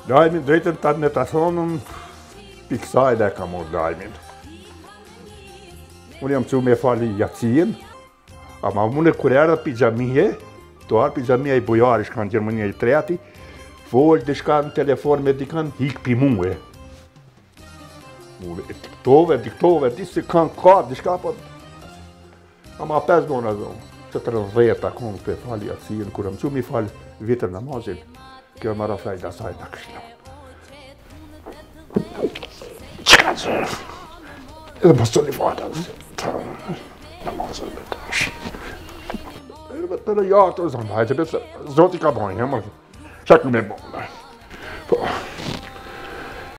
Daimin drejtën ta me ta thonën piksajde ka mos Daimin. Unë jam që me fali jacien, ama mune kur erdha pi xhamie, to arë pi xhamia I bujari shka në Gjermania I treti, folë dishka në telefon me dikan, hik pi muhe. Diktove, di si kanë ka, dishka po... Ama 5 dona zonë, 40 konë për fali jacien, kur jam që me fali vitër namazin, kjo më rafajda sajta këshlonë. Qëka që? Edhe pas të një fajta, namazin me tash. Edhe të në jatë, zonë, hajtë, zoti ka bojnë, shak me bojnë.